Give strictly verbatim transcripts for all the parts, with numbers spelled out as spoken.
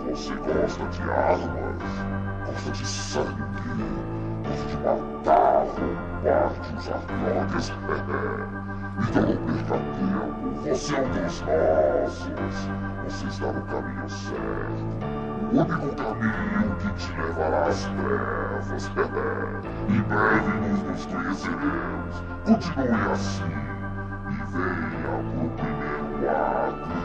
Você gosta de armas, gosta de sangue, gosta de matar, roubar, de usar drogas. Então não perca tempo, você é um dos nossos. Você está no caminho certo. O único caminho que te levará às trevas. Em breve nos, nos conheceremos. Continue assim e venha pro primeiro ato.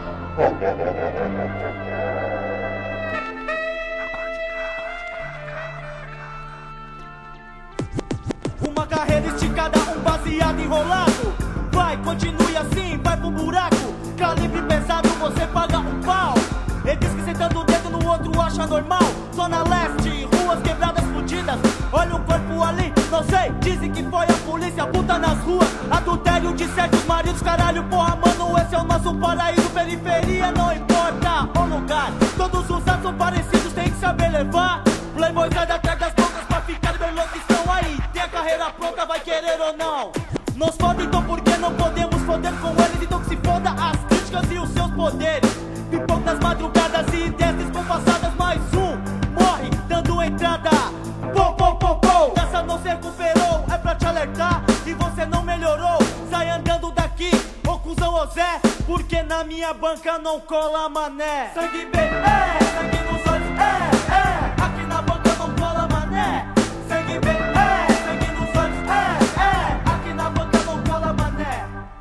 Uma carreira esticada, um baseado enrolado. Vai, continue assim, vai pro buraco. Calibre pesado, você paga um pau. Ele diz que sentando o dedo no outro acha normal. Zona Leste, ruas quebradas fudidas. Olha o corpo ali, não sei. Dizem que foi a polícia, puta nas ruas. Adultério de certos maridos, caralho, porra, mano. Esse é o nosso paraíso, periferia, não importa o lugar. Todos os atos são parecidos, tem que saber levar. Playboy sai atrás das bocas pra ficar bem louco. Estão aí, tem a carreira pronta, vai querer ou não. Nos foda então porque não podemos foder com eles. Então que se foda as críticas e os seus poderes. Pipoco nas madrugadas e ideias descompassadas. Mais um morre dando entrada. Pô, pô, pô, pô. Dessa não se recuperou, é pra te alertar. E você não melhorou, sai andando daqui, ô cuzão ô Zé. Porque na minha banca não cola mané. Sangue bem, é, sangue nos olhos, é, é. Aqui na banca não cola mané. Sangue bem, é, sangue nos olhos, é, é. Aqui na banca não cola mané.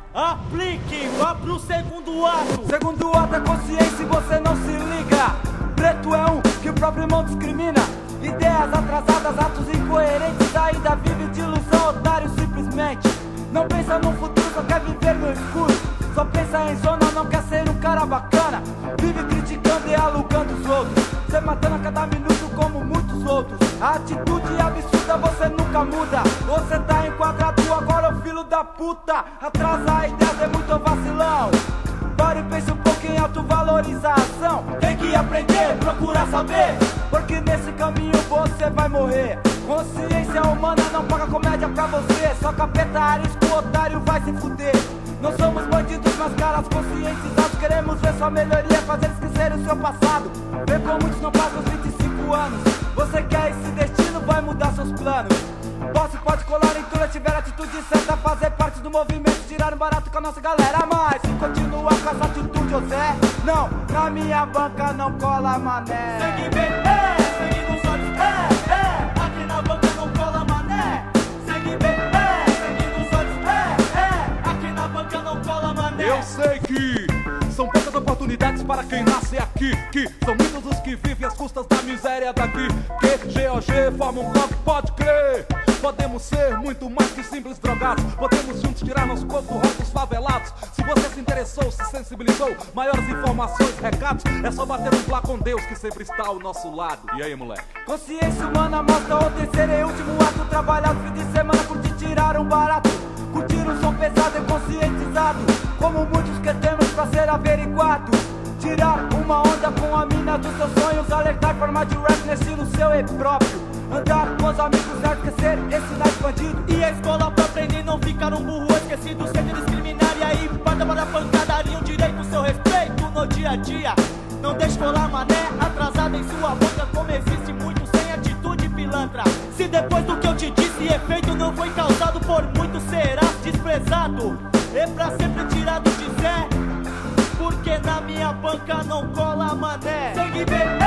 Aplique, vá pro segundo ato. Segundo ato é consciência e você não se liga. Preto é um que o próprio irmão discrimina. Ideias atrasadas, atos incoerentes. Ainda vive de ilusão, otário simplesmente. Não pensa no futuro, só quer viver no escuro. Só pensa em zona, não quer ser um cara bacana. Vive criticando e alugando os outros. Cê matando a cada minuto como muitos outros. A atitude absurda você nunca muda. Você tá enquadrado agora, ô filho da puta. Atrasa a ideia, é muito vacilão. Pare e pense um pouco em autovalorização. Tem que aprender, procurar saber. Porque nesse caminho você vai morrer. Consciência humana não paga comédia pra você. Só capeta, arisco, otário vai se fuder. Não somos bandidos, mas caras conscientizados. Queremos ver sua melhoria, fazer esquecer o seu passado. Vê como muitos não passam os vinte e cinco anos. Você quer esse destino, vai mudar seus planos. Posse pode colar em tudo, tiver atitude certa. Fazer parte do movimento, tirar um barato com a nossa galera. Mas se continuar com essa atitude, ô Zé, não, na minha banca não cola mané. Sangue bem, é, sangue nos olhos, é, é. Aqui na banca não cola mané. Sangue bem, é, sangue nos olhos, é, é. Aqui na banca não cola mané. Eu sei que são poucas oportunidades para quem nasce aqui. Que são muitos os que vivem às custas da miséria daqui. Que G O G forma um bloco, pode crer. Podemos ser muito mais que simples drogados. Podemos juntos tirar nosso corpo do rosto dos favelados. Se você se interessou, se sensibilizou, maiores informações, recados, é só bater um plá com Deus que sempre está ao nosso lado. E aí, moleque? Consciência humana mostra o terceiro e último ato. Trabalhado fim de semana, curtir, tirar um barato. Curtir um som pesado e conscientizado. Como muitos que temos pra ser averiguado. Tirar uma onda com a mina dos seus sonhos. Alertar forma de rap nesse estilo seu e próprio. Andar com os amigos, esquecer esse night bandido. E a escola pra aprender não ficar um burro esquecido. Sem discriminar e aí parta para a pancadaria. Um direito, seu respeito no dia a dia. Não deixe colar mané atrasada em sua boca. Como existe muito sem atitude pilantra. Se depois do que eu te disse efeito não foi causado por muito, será desprezado. E pra sempre tirado de Zé. Porque na minha banca não cola mané. Sangue bem.